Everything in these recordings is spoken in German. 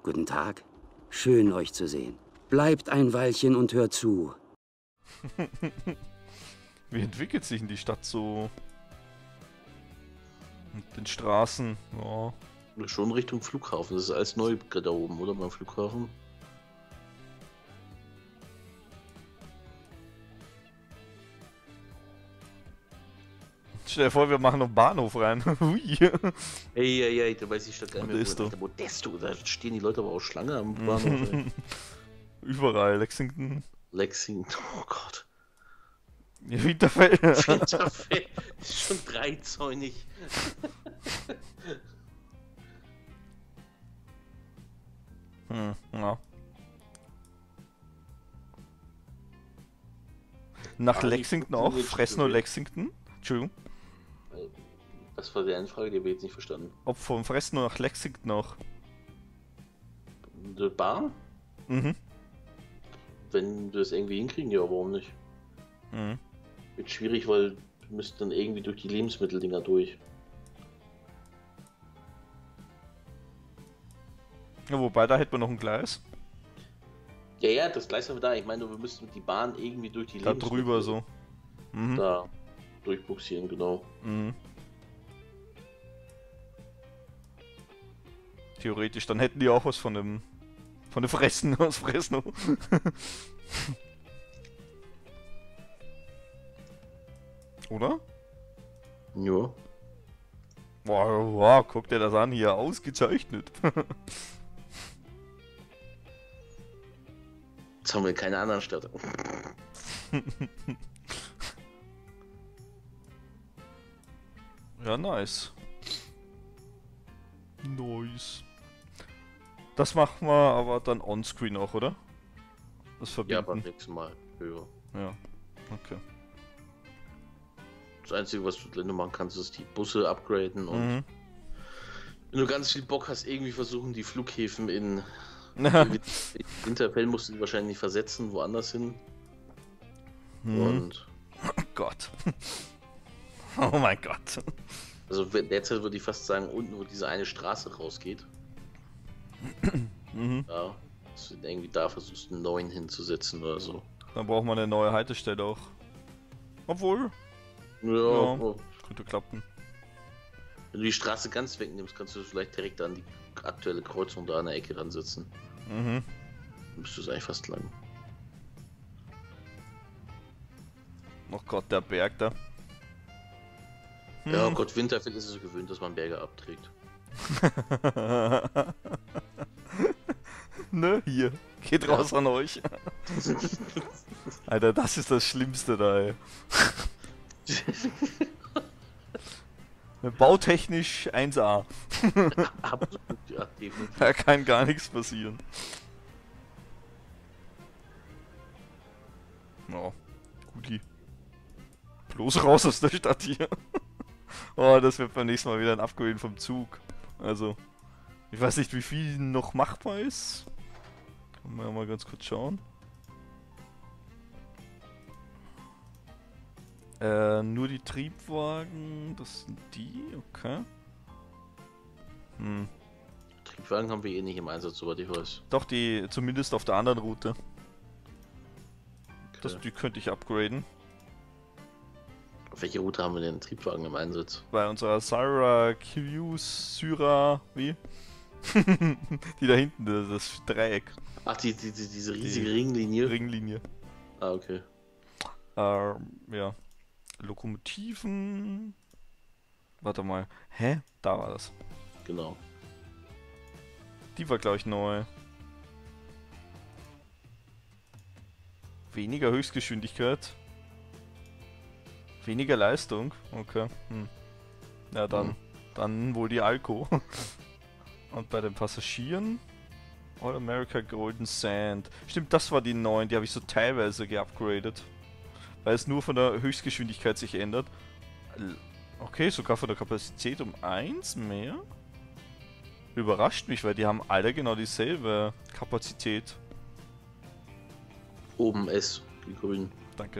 Guten Tag. Schön, euch zu sehen. Bleibt ein Weilchen und hört zu. Wie entwickelt sich denn die Stadt so? Mit den Straßen, ja. Schon Richtung Flughafen. Das ist alles neu da oben, oder? Beim Flughafen. Stell dir vor, wir machen noch einen Bahnhof rein. Hui. Ey, da weiß ich Stadt gar Was nicht ist mehr. da? Modesto, da stehen die Leute aber auch Schlange am Bahnhof. Ey. Überall, Lexington. Lexington, oh Gott. Ja, Winterfell. Winterfell ist schon dreizäunig. Ja. Nach Lexington auch? Fresno, Lexington? Entschuldigung. Was war die Anfrage? Die habe ich jetzt nicht verstanden. Ob von Fresno nach Lexington auch? Die Bahn? Mhm. Wenn wir das irgendwie hinkriegen, ja, warum nicht? Mhm. Wird schwierig, weil wir müssten dann irgendwie durch die Lebensmitteldinger durch. Ja, wobei, da hätten wir noch ein Gleis. Ja, das Gleis haben wir da. Ich meine, wir müssten mit die Bahn irgendwie durch die Da drüber so. Mhm. Da durchbuxieren, genau. Mhm. Theoretisch, dann hätten die auch was von dem Fressen aus Fresno. Oder? Ja. Wow, guck dir das an, hier ausgezeichnet. Jetzt haben wir keine anderen Städte. Ja, nice. Nice. Das machen wir aber dann onscreen auch, oder? Das Ja, beim verbinden. nächsten Mal höher. Ja, okay. Das Einzige, was du Linde machen kannst, ist die Busse upgraden und Mhm. wenn du ganz viel Bock hast, irgendwie versuchen, die Flughäfen in Mhm. Winterfell musst du die wahrscheinlich nicht versetzen, woanders hin. Mhm. Und Oh Gott. Oh mein Gott. also derzeit würde ich fast sagen, unten, wo diese eine Straße rausgeht, Mhm. ja, dass du irgendwie da versuchst, einen neuen hinzusetzen oder so. Dann brauchen wir eine neue Haltestelle auch. Obwohl, Ja, Ja. aber könnte klappen. wenn du die Straße ganz wegnimmst, kannst du vielleicht direkt an die aktuelle Kreuzung da an der Ecke ransetzen. Mhm. Dann müsste es eigentlich fast lang. Oh Gott, der Berg da. Ja, Gott, Winterfell ist es so gewöhnt, dass man Berge abträgt. Ne, hier. Geht raus an euch. Alter, das ist das Schlimmste da, ey. Bautechnisch 1A. Absolut, ja, definitiv. Da kann gar nichts passieren. Oh, guti. Bloß raus aus der Stadt hier. Oh, das wird beim nächsten Mal wieder ein Upgrade vom Zug. Also, ich weiß nicht, wie viel noch machbar ist. Können wir ja mal ganz kurz schauen. Nur die Triebwagen, das sind die, okay. Hm. Triebwagen haben wir eh nicht im Einsatz, soweit ich weiß. Doch, die zumindest auf der anderen Route. Okay. Die könnte ich upgraden. Auf welche Route haben wir denn Triebwagen im Einsatz? Bei unserer Syra, wie? Die da hinten, das Dreieck. Ach, diese riesige Ringlinie? Ringlinie. Ah, okay. Ja. Lokomotiven. Warte mal. Hä? Da war das. Genau. Die war, glaube ich, neu. Weniger Höchstgeschwindigkeit. Weniger Leistung. Okay. Ja, dann wohl die Alco. Und bei den Passagieren All America Golden Sand. Stimmt, das war die neuen. Die habe ich so teilweise geupgradet. Weil es nur von der Höchstgeschwindigkeit sich ändert. Okay, sogar von der Kapazität um 1 mehr. Überrascht mich, weil die haben alle genau dieselbe Kapazität. Oben S, die grün. Danke.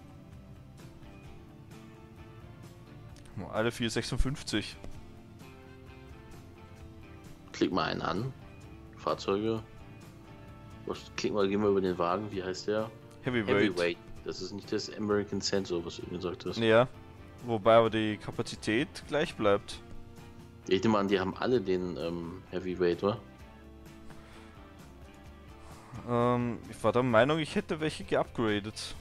Alle 456. Klick mal einen an. Fahrzeuge. Klicken wir, gehen wir über den Wagen. Wie heißt der? Heavyweight. Das ist nicht das American Sensor, was du gesagt hast. Ja. Wobei aber die Kapazität gleich bleibt. Ich nehme an, die haben alle den Heavyweight, oder? Ich war der Meinung, ich hätte welche geupgradet.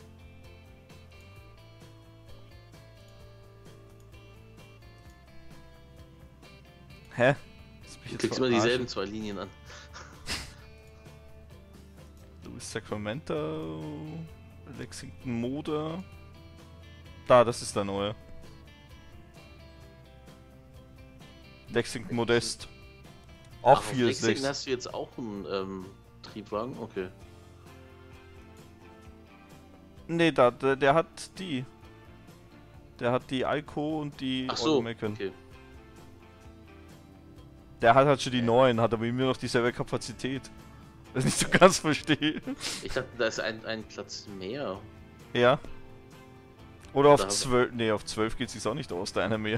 Hä? Du klickst mal dieselben zwei Linien an. Louis Sacramento, Lexington Motor. Da, das ist der neue. Lexington Modest. Auch Ach, 4 auf ist Lexington hast du jetzt auch einen Triebwagen? Okay. Nee, der hat die. Der hat die Alco und die Ach so, Automacan. okay. Der hat halt schon die neuen, hat aber immer noch dieselbe Kapazität. Was ich nicht so ganz verstehe. Ich dachte, da ist ein Platz mehr. Ja. Oder auf Da- 12. Nee, auf 12 geht sich's auch nicht aus, da einer mehr.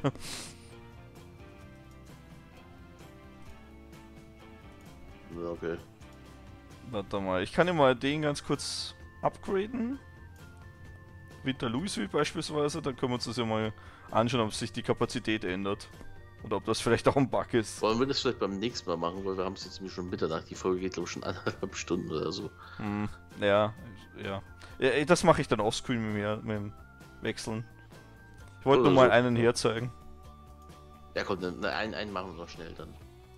Ja, okay. Warte mal, ich kann ja mal den ganz kurz upgraden. Winter Louisville beispielsweise, dann können wir uns das ja mal anschauen, ob sich die Kapazität ändert. Oder ob das vielleicht auch ein Bug ist. Wollen wir das vielleicht beim nächsten Mal machen, weil wir haben es jetzt nämlich schon Mitternacht. Die Folge geht glaube ich schon 1,5 Stunden oder so. Ja. Das mache ich dann offscreen mit dem Wechseln. Ich wollte Oder nur mal so. einen herzeigen. Ja komm, dann einen machen wir noch schnell dann.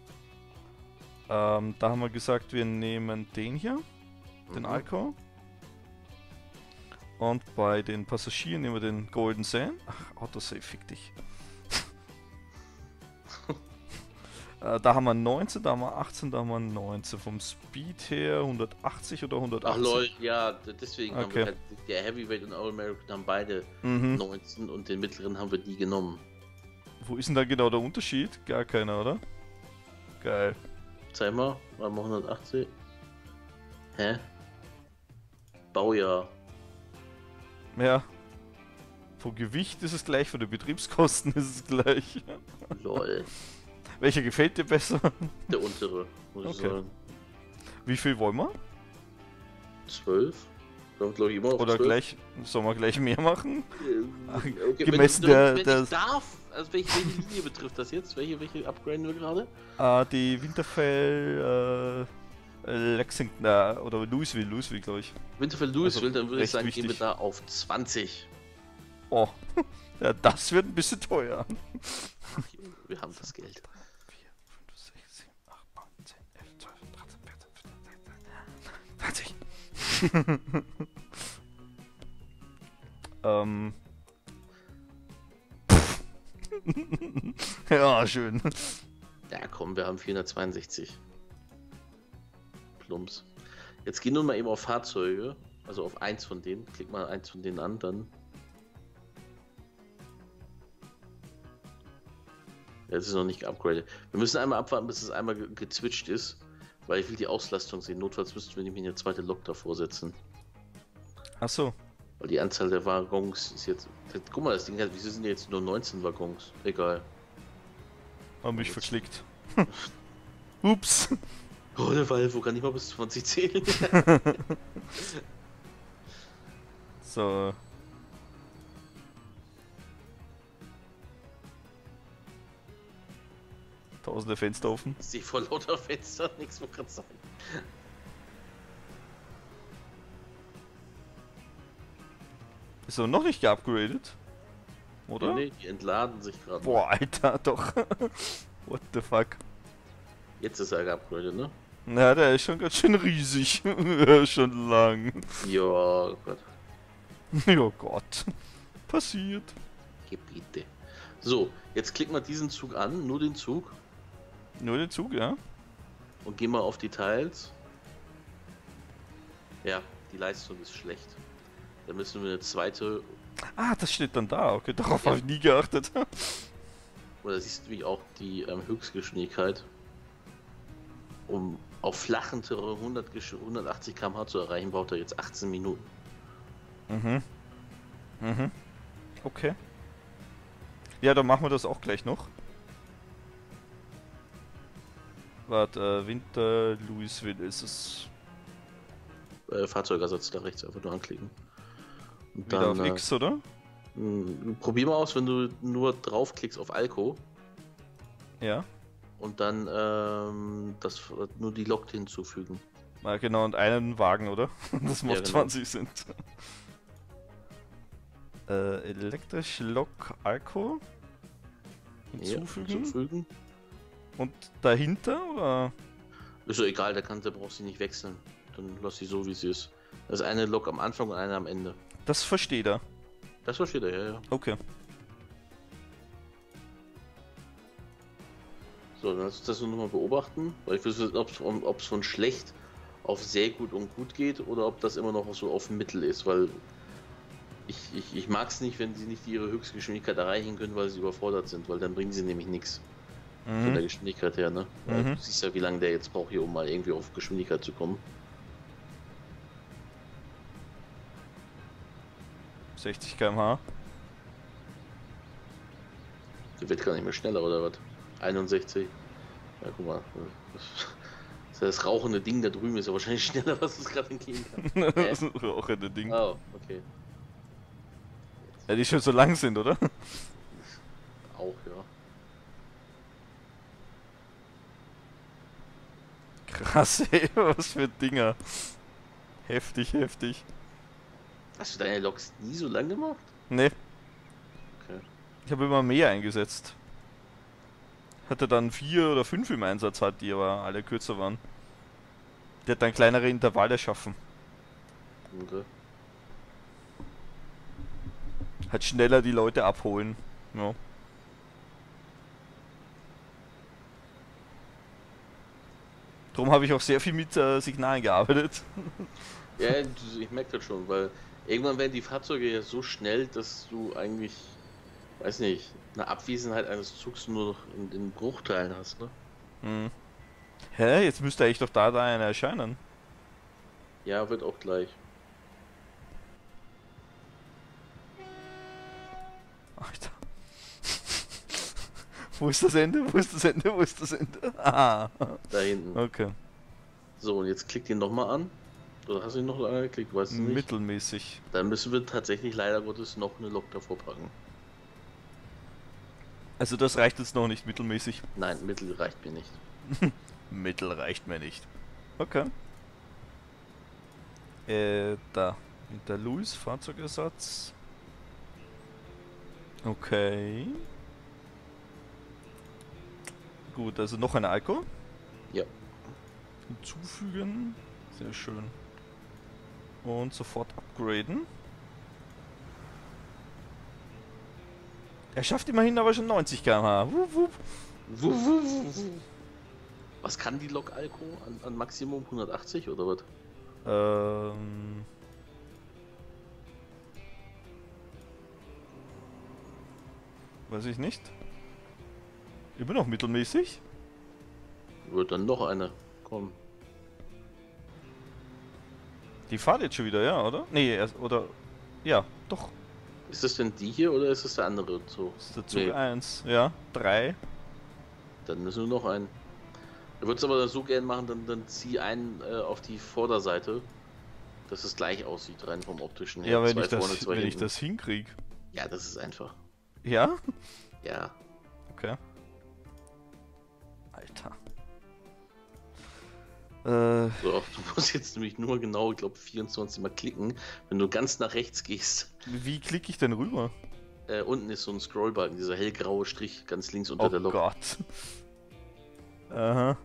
Da haben wir gesagt, wir nehmen den hier, den Mhm. Alco. Und bei den Passagieren nehmen wir den Golden Sand. Ach, Autosave, fick dich. Da haben wir 19, da haben wir 18, da haben wir 19. Vom Speed her 180 oder 180? Ach lol, ja, deswegen haben wir Okay. halt, der Heavyweight und All American haben beide Mhm. 19 und den mittleren haben wir die genommen. Wo ist denn da genau der Unterschied? Gar keiner, oder? Geil. Zeig mal, mal 180. Hä? Baujahr. Ja. Vom Gewicht ist es gleich, von den Betriebskosten ist es gleich. Lol. Welcher gefällt dir besser? Der untere, muss ich Okay. sagen. Wie viel wollen wir? 12. Wir haben glaube ich immer auf Oder 12. gleich, sollen wir gleich mehr machen? Okay, gemessen wenn der- ich darf, also welche Linie betrifft das jetzt? Welche upgraden wir gerade? Die Winterfell, Lexington, oder Louisville, glaube ich. Winterfell Louisville, Also dann würde ich recht sagen, gehen wir wichtig. da auf 20. Oh, ja, das wird ein bisschen teuer. Ach, Junge, wir haben das Geld. 4, 5, 6, 7, 8, 9, 10, 11, 12, 13, 14, 15, 16, 20. Ja, schön. Ja, komm, wir haben 462. Plumps. Jetzt geh nun mal eben auf Fahrzeuge, also auf eins von denen. Klick mal eins von denen an, dann. Ja, das ist noch nicht geupgradet. Wir müssen einmal abwarten, bis es einmal gezwitscht ist, weil ich will die Auslastung sehen. Notfalls müssten wir nämlich eine zweite Lok davor setzen. Achso, Weil die Anzahl der Waggons ist jetzt. Guck mal, das Ding hat, wieso sind jetzt nur 19 Waggons? Egal. hab mich verklickt. Ups. Oh, der Valvo kann nicht mal bis 20 zählen. So. Tausende Fenster offen. Ich sehe vor lauter Fenster nichts, wo gerade sein. Ist er noch nicht geupgradet? Oder? Nee, die entladen sich gerade. Boah, Alter, doch. What the fuck? Jetzt ist er geupgradet, ne? Na, der ist schon ganz schön riesig. Schon lang. Ja, oh Gott. Ja Gott. Passiert. Gebiete. So, jetzt klick mal diesen Zug an, nur den Zug. Nur den Zug, ja? Und geh mal auf Details. Ja, die Leistung ist schlecht. Da müssen wir eine zweite. Ah, das steht dann da. Okay, darauf Ja. habe ich nie geachtet. Oder siehst du wie auch die Höchstgeschwindigkeit, um auf flachen Terrain 180 km/h zu erreichen, braucht er jetzt 18 Minuten. Mhm. Mhm. Okay. Ja, dann machen wir das auch gleich noch. Warte, Winter, Louisville ist es. Fahrzeugersatz da rechts einfach nur anklicken. Und Wieder auf X, oder? Probier mal aus, wenn du nur draufklickst auf Alco Ja. und dann nur die Lok hinzufügen. Ah, genau, und einen Wagen, oder? Das muss Ja, genau. 20 sind. Elektrisch Lok Alco hinzufügen. Ja, hinzufügen. Und dahinter, oder? Ist doch egal, da brauchst du nicht wechseln. Dann lass sie so, wie sie ist. Das ist eine Lok am Anfang und eine am Ende. Das versteht er. Das versteht er, ja. Okay. So, dann lass uns das nochmal beobachten, weil ich will wissen, ob es von schlecht auf sehr gut und gut geht oder ob das immer noch so auf Mittel ist, weil ich mag es nicht, wenn sie nicht ihre Höchstgeschwindigkeit erreichen können, weil sie überfordert sind, weil dann bringen sie nämlich nichts von der Geschwindigkeit her, ne? Weil du siehst ja, wie lange der jetzt braucht hier, um mal irgendwie auf Geschwindigkeit zu kommen. 60 km/h. Der wird gar nicht mehr schneller, oder was? 61. Ja, guck mal. Das rauchende Ding da drüben ist ja wahrscheinlich schneller, was es gerade entgehen kann. Das ist auch ein Ding. Oh, okay. Ja, die schon so lang sind, oder? Auch, ja. Krass, ey, was für Dinger. Heftig, heftig. Hast du deine Loks nie so lang gemacht? Ne, Okay. ich habe immer mehr eingesetzt. Hatte dann 4 oder 5 im Einsatz, halt, die aber alle kürzer waren. Der hat dann kleinere Intervalle schaffen. Okay. Halt schneller die Leute abholen. Ja. Darum habe ich auch sehr viel mit Signalen gearbeitet. Ja, ich merke das schon, weil irgendwann werden die Fahrzeuge ja so schnell, dass du eigentlich, weiß nicht, eine Abwesenheit eines Zugs nur noch in Bruchteilen hast, ne? Hm. Hä? Jetzt müsste eigentlich doch da einer erscheinen. Ja, wird auch gleich. Alter. Wo ist das Ende? Wo ist das Ende? Wo ist das Ende? Ah. Da hinten. Okay. So, und jetzt klick den nochmal an. Oder hast du ihn noch angeklickt? Weißt du nicht? Mittelmäßig. Dann müssen wir tatsächlich leider Gottes noch eine Lok davor packen. Also das reicht jetzt noch nicht mittelmäßig. Nein, Mittel reicht mir nicht. Mittel reicht mir nicht. Okay. Da. Der Louis, Fahrzeugersatz. Okay. Gut, also noch eine Alko. Ja. Hinzufügen. Sehr schön. Und sofort upgraden. Er schafft immerhin aber schon 90 km/h. Wup, wup. Was kann die Lok Alco an Maximum 180 oder was? Weiß ich nicht. Immer noch mittelmäßig? Wird dann noch eine. Komm. Die fahrt jetzt schon wieder, ja, oder? Nee, oder... Ja, doch. Ist das denn die hier oder ist das der andere Zug? Das ist der Zug 1. Ja, 3. Dann müssen wir noch einen. Du würdest aber so gern machen, dann zieh einen auf die Vorderseite, dass es gleich aussieht, rein vom optischen her. Ja, wenn Zwei ich vorne, das, zwei wenn ich hinten. das hinkrieg. Ja, das ist einfach. Ja? Ja. Okay. Alter. So, du musst jetzt nämlich nur genau, ich glaube 24 Mal klicken, wenn du ganz nach rechts gehst. Wie klicke ich denn rüber? Unten ist so ein Scrollbalken, dieser hellgraue Strich ganz links unter der Oh Lok. Gott. Aha.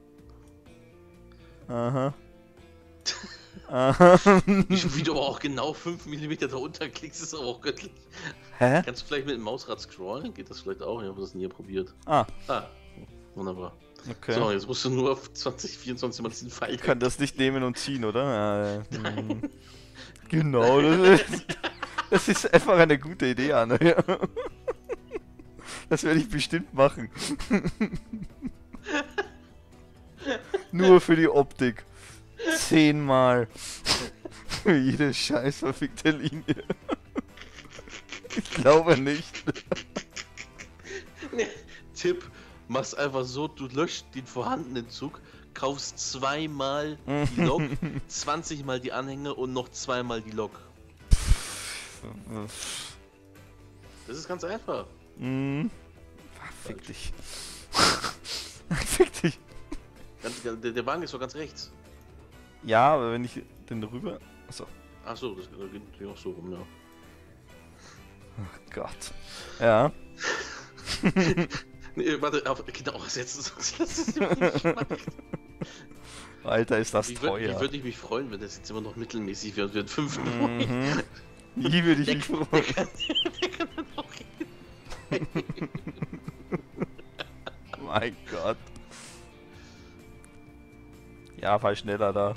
Aha. Aha. Wie du aber auch genau 5 mm darunter klickst, ist aber auch göttlich. Hä? Kannst du vielleicht mit dem Mausrad scrollen? Geht das vielleicht auch? Ich habe das nie probiert. Ah, Ah, wunderbar. okay. So, jetzt musst du nur auf 24 Mal diesen Pfeil. Ich kann das nicht nehmen und ziehen, oder? Genau, das ist einfach eine gute Idee, Anna. Ja. Das werde ich bestimmt machen. Nur für die Optik. 10-mal. Für jede scheiß verfickte Linie. Ich glaube nicht. Tipp, machst einfach so, du löscht den vorhandenen Zug, kaufst zweimal die Lok, 20 mal die Anhänger und noch zweimal die Lok. Das ist ganz einfach. Fick dich. Fick dich. Der Wagen ist doch ganz rechts. Ja, aber wenn ich den rüber... Achso. Achso, das geht auch so rum, ja. Oh Gott. Ja. Nee, warte, genau, jetzt ist Alter, ist das Wie teuer. würde ich mich freuen, wenn das jetzt immer noch mittelmäßig wird, wird 5 Wie würde ich mich freuen. Der kann dann auch Mein Gott. Ja, fahr schneller da.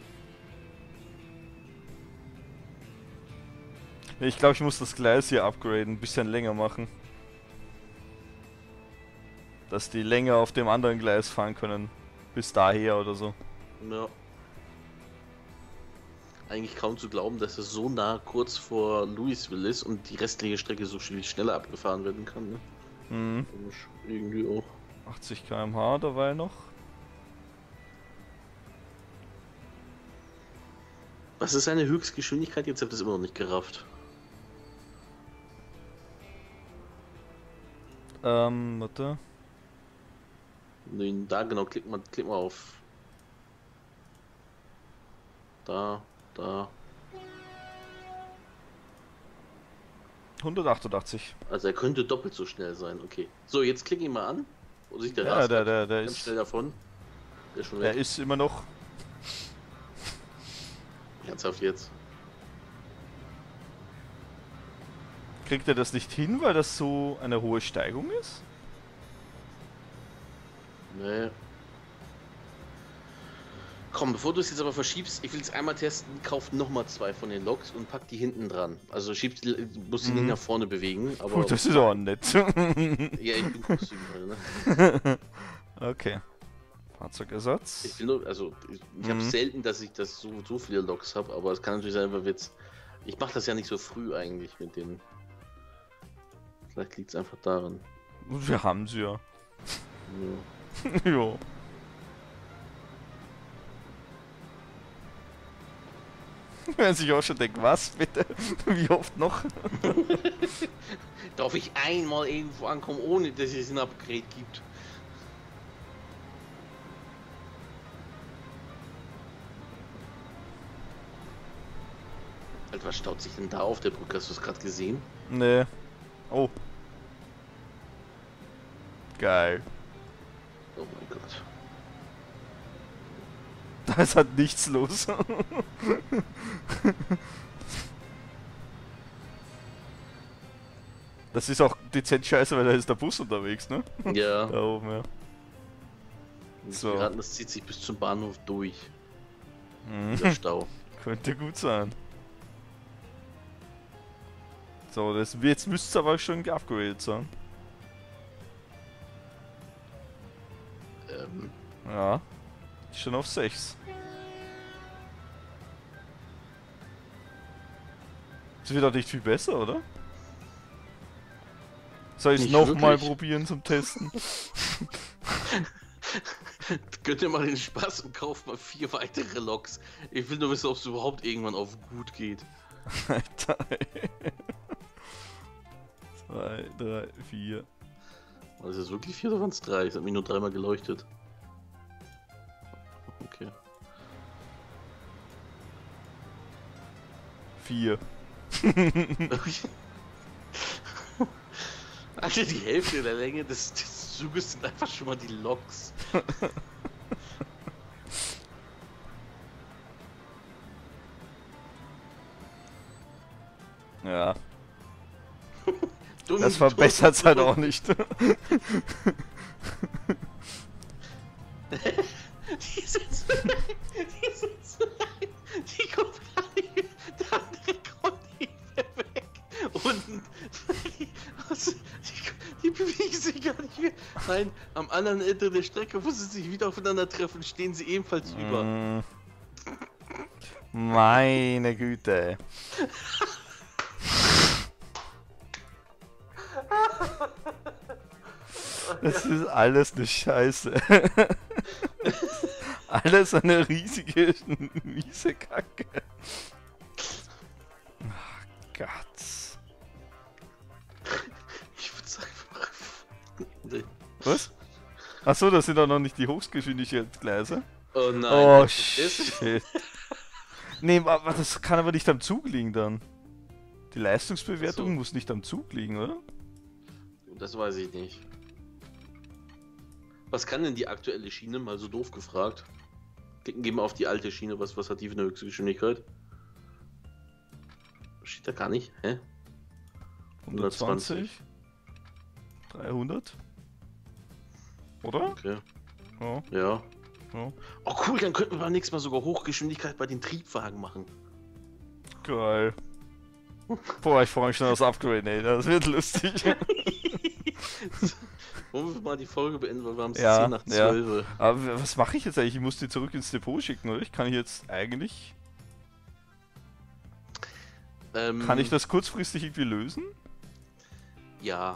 Ich glaube, ich muss das Gleis hier upgraden, ein bisschen länger machen. Dass die länger auf dem anderen Gleis fahren können. Bis daher oder so. Ja. Eigentlich kaum zu glauben, dass er so nah kurz vor Louisville ist und die restliche Strecke so viel schneller abgefahren werden kann. Ne? Komisch, irgendwie auch. 80 km/h dabei noch. Was ist seine Höchstgeschwindigkeit? Jetzt habt ihr es immer noch nicht gerafft. Warte. Nee, da genau, klick mal auf. Da. 188. Also er könnte doppelt so schnell sein, okay. So, jetzt klick ihn mal an. Wo sich der Ja, rast der ganz ist. schnell davon. Der ist schon Der weg. ist immer noch. Ernsthaft jetzt. Kriegt er das nicht hin, weil das so eine hohe Steigung ist? Nee. Komm, bevor du es jetzt aber verschiebst, ich will es einmal testen, kauf nochmal 2 von den Loks und pack die hinten dran. Also schiebst, musst die nicht nach vorne bewegen, aber... Gut, das ist auch nett. Ja, ich bin großzügig, ne? Okay. Fahrzeugersatz. Ich will nur, also, ich habe selten, dass ich das so viele Loks habe, aber es kann natürlich sein, weil ich mache das ja nicht so früh eigentlich mit den... Vielleicht liegt es einfach daran. Und wir haben sie ja. Ja. Jo. Wenn sich auch schon denkt, was bitte? Wie oft noch? Darf ich einmal irgendwo ankommen, ohne dass es ein Upgrade gibt? Alter, was staut sich denn da auf der Brücke? Hast du es gerade gesehen? Nee. Oh. Geil. Oh mein Gott. Da ist halt nichts los. Das ist auch dezent scheiße, weil da ist der Bus unterwegs, ne? Ja. Da oben, ja. So. So. Das zieht sich bis zum Bahnhof durch. Mhm. Der Stau. Könnte gut sein. So, jetzt müsste es aber schon geupgradet sein. Ja. Ist schon auf 6. Das wird doch nicht viel besser, oder? Soll ich es Nicht nochmal wirklich. probieren zum Testen? Gönnt ihr mal den Spaß und kauft mal 4 weitere Loks. Ich will nur wissen, ob es überhaupt irgendwann auf gut geht. Alter. 2, 3, 4. War das jetzt wirklich 4 oder waren es 3? Es hat mich nur 3-mal geleuchtet. Okay. 4. Alter, die Hälfte der Länge des Zuges sind einfach schon mal die Loks. Ja. Dumm, Das verbessert es halt auch nicht. Die sind so klein. Die kommt gar nicht mehr. Der andere kommt nicht mehr weg. Und die bewegen sich gar nicht mehr. Nein, am anderen Ende der Strecke, wo sie sich wieder aufeinander treffen, stehen sie ebenfalls über. Meine Güte. Das ist alles eine Scheiße. Alles eine riesige, miese Kacke. Ach Gott. Ich würde sagen, nee. Was? Achso, das sind doch noch nicht die Hochgeschwindigkeitsgleise. Oh nein. Oh das ist- shit. Nee, aber das kann aber nicht am Zug liegen dann. Die Leistungsbewertung Ach so. muss nicht am Zug liegen, oder? Das weiß ich nicht. Was kann denn die aktuelle Schiene? Mal so doof gefragt. Gehen wir auf die alte Schiene. Was hat die für eine höchste Geschwindigkeit? Steht da gar nicht. Hä? 120? 300? Oder? Okay. Ja. Ja. Ja. Oh cool, dann könnten wir beim nächsten Mal sogar Hochgeschwindigkeit bei den Triebwagen machen. Geil. Boah, ich freue mich schon aufs Upgrade, ey. Das wird lustig. Wollen wir mal die Folge beenden, weil wir haben es Ja, 10 nach 12. Aber was mache ich jetzt eigentlich? Ich muss die zurück ins Depot schicken, oder? Ich kann jetzt eigentlich... Kann ich das kurzfristig irgendwie lösen? Ja.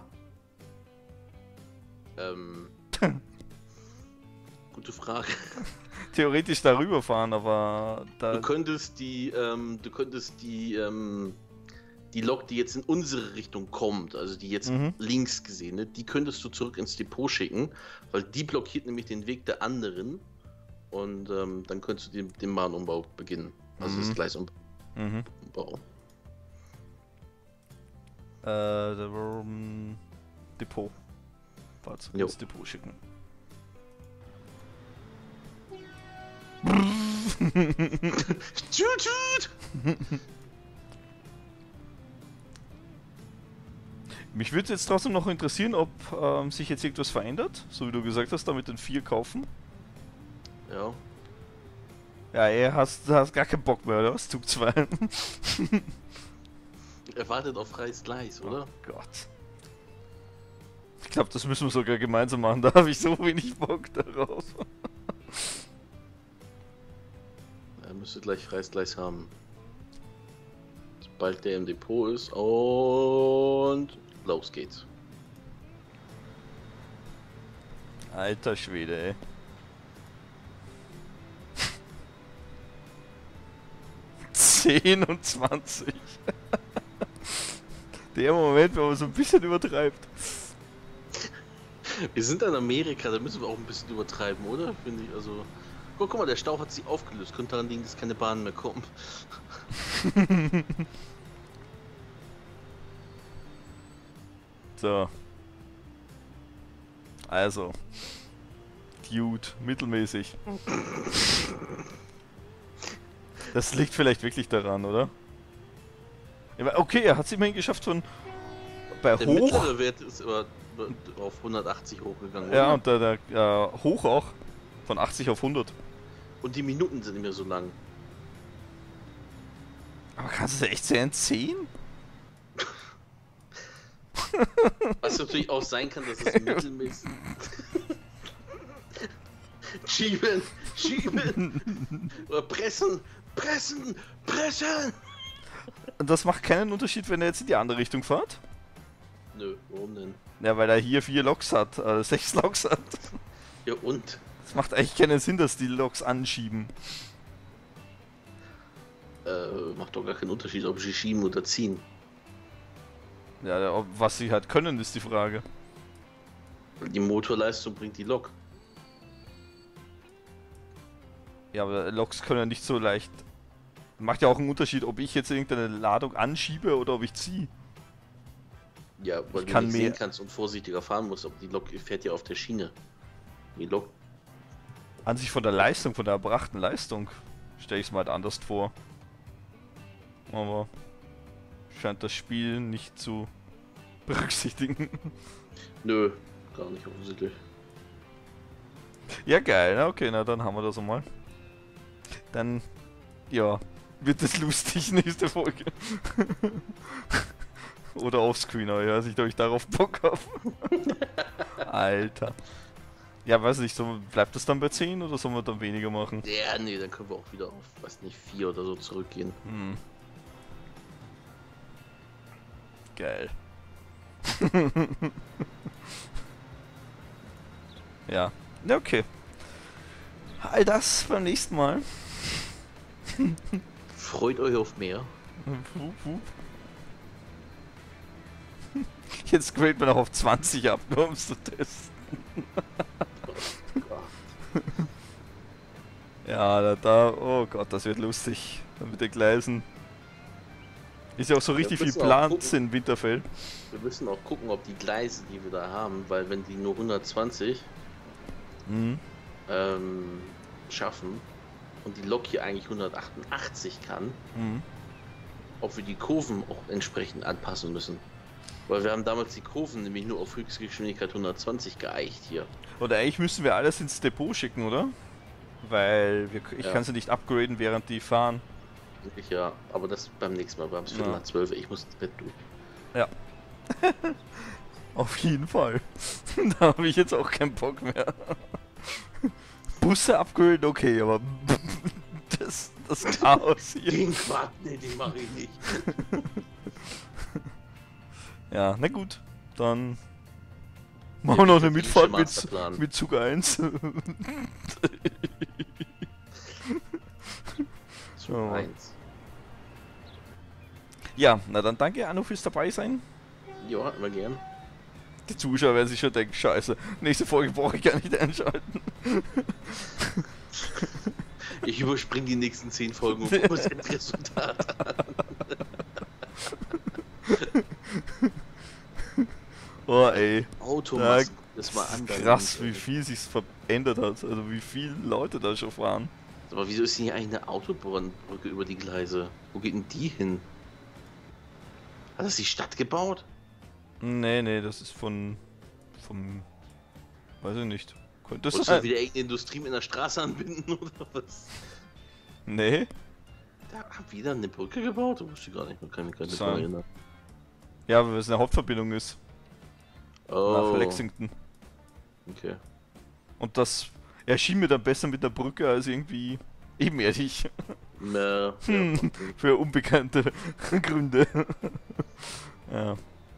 Gute Frage. Theoretisch darüber fahren, aber da... Du könntest die Lok, die jetzt in unsere Richtung kommt, also die jetzt links gesehen, ne, die könntest du zurück ins Depot schicken, weil die blockiert nämlich den Weg der anderen und dann könntest du den Bahnumbau beginnen. Also das Gleisumbau. Depot. Warte, Jo. ins Depot schicken. Tschut, tschut. Mich würde jetzt trotzdem noch interessieren, ob sich jetzt irgendwas verändert, so wie du gesagt hast, da mit den 4 kaufen. Ja. Ja, hast gar keinen Bock mehr, oder was? Zug 2. Er wartet auf freies Gleis, oder? Oh Gott. Ich glaube, das müssen wir sogar gemeinsam machen, da habe ich so wenig Bock darauf. Er müsste gleich freies Gleis haben. Sobald der im Depot ist und los geht's. Alter Schwede, ey. Zehn und 20. Der Moment, wo man so ein bisschen übertreibt. Wir sind in Amerika, da müssen wir auch ein bisschen übertreiben, oder? Finde ich, also. Guck mal, der Stau hat sich aufgelöst. Könnte daran liegen, dass keine Bahnen mehr kommen. So. Also. Dude, mittelmäßig. Das liegt vielleicht wirklich daran, oder? Ja, okay, er hat es immerhin geschafft von bei Der hoch. mittlere Wert ist aber auf 180 hochgegangen. Ja, oder? und der hoch auch. Von 80 auf 100. Und die Minuten sind nicht mehr so lang. Aber kannst du es echt sehen? 10? Was natürlich auch sein kann, dass es mittelmäßig. Schieben! Schieben! Oder pressen! Pressen! Pressen! Und das macht keinen Unterschied, wenn er jetzt in die andere Richtung fährt? Nö, warum denn? Ja, weil er hier 4 Loks hat, 6 Loks hat. Ja und? Das macht eigentlich keinen Sinn, dass die Loks anschieben. Macht doch gar keinen Unterschied, ob sie schieben oder ziehen. Ja, was sie halt können, ist die Frage. Die Motorleistung bringt die Lok. Ja, aber Loks können ja nicht so leicht... Macht ja auch einen Unterschied, ob ich jetzt irgendeine Ladung anschiebe oder ob ich ziehe. Ja, weil Ich du kann nicht mehr- sehen kannst und vorsichtiger fahren musst, aber die Lok fährt ja auf der Schiene. Die Lok. An sich von der Leistung, von der erbrachten Leistung, stelle ich es mal halt anders vor. Aber scheint das Spiel nicht zu berücksichtigen. Nö, gar nicht offensichtlich. Ja, geil, na okay, na dann haben wir das einmal. Dann, ja, wird es lustig, nächste Folge. Oder offscreen, aber ich weiß nicht, ob ich darauf Bock habe. Alter. Ja, weiß nicht, bleibt das dann bei 10 oder sollen wir dann weniger machen? Ja, nee, dann können wir auch wieder auf, weiß nicht, 4 oder so zurückgehen. Hm. Geil. Ja. Ja, okay. All das beim nächsten Mal. Freut euch auf mehr. Jetzt gradet man auch auf 20 ab, nur um es zu testen. Ja, oh Gott, das wird lustig. Mit den Gleisen. Ist ja auch so richtig viel Platz in Winterfell. Wir müssen auch gucken, ob die Gleise, die wir da haben, weil wenn die nur 120 schaffen und die Lok hier eigentlich 188 kann, ob wir die Kurven auch entsprechend anpassen müssen. Weil wir haben damals die Kurven nämlich nur auf Höchstgeschwindigkeit 120 geeicht hier. Oder eigentlich müssen wir alles ins Depot schicken, oder? Weil ich kann sie nicht upgraden, während die fahren. Ja, aber das beim nächsten Mal. Wir haben es 11:15. Ich muss ins Bett, du. Ja. Auf jeden Fall. Da habe ich jetzt auch keinen Bock mehr. Busse upgraden, okay, aber das Chaos hier. Den Quatsch, nee, den mache ich nicht. Ja, na gut. Dann machen wir noch eine Mitfahrt mit Zug 1. Zug 1. Ja, na dann danke Anno fürs dabei sein. Ja, immer gern. Die Zuschauer werden sich schon denken, scheiße, nächste Folge brauche ich gar nicht einschalten. Ich überspringe die nächsten 10 Folgen und gucke das Endresultat an. Oh ey. Automasken, das mal an. Krass, wie viel sich verändert hat, also wie viele Leute da schon fahren. Aber wieso ist hier eigentlich eine Autobahnbrücke über die Gleise? Wo geht denn die hin? Hat das die Stadt gebaut? Nee, das ist vom... Weiß ich nicht. Könnte Wolltest du wieder irgendeine Industrie mit einer Straße anbinden oder was? Nee. Da haben wieder eine Brücke gebaut? Das wusste ich gar nicht, man kann mich gar nicht daran erinnern. Ja, weil es eine Hauptverbindung ist. Oh. Nach Lexington. Okay. Und das erschien mir dann besser mit der Brücke als irgendwie ebenerdig. Ja, für unbekannte Gründe. Ja.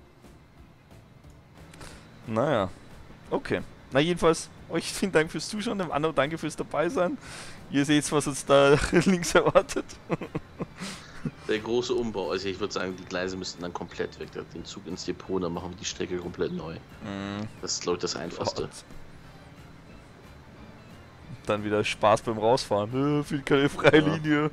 Naja. Okay. Na jedenfalls, euch vielen Dank fürs Zuschauen, dem Anno danke fürs dabei sein. Ihr seht, was uns da links erwartet. Der große Umbau, also ich würde sagen, die Gleise müssten dann komplett weg. Den Zug ins Depot, dann machen wir die Strecke komplett neu. Das ist, glaube ich, das Einfachste. Gott. Dann wieder Spaß beim Rausfahren. Viel keine freie Linie.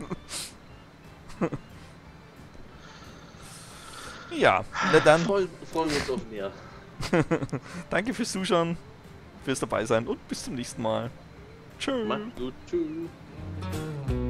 Ja, na dann. Freuen wir uns auf mehr. Danke fürs Zuschauen, fürs dabei sein und bis zum nächsten Mal. Tschüss. Macht's gut. Tschüss.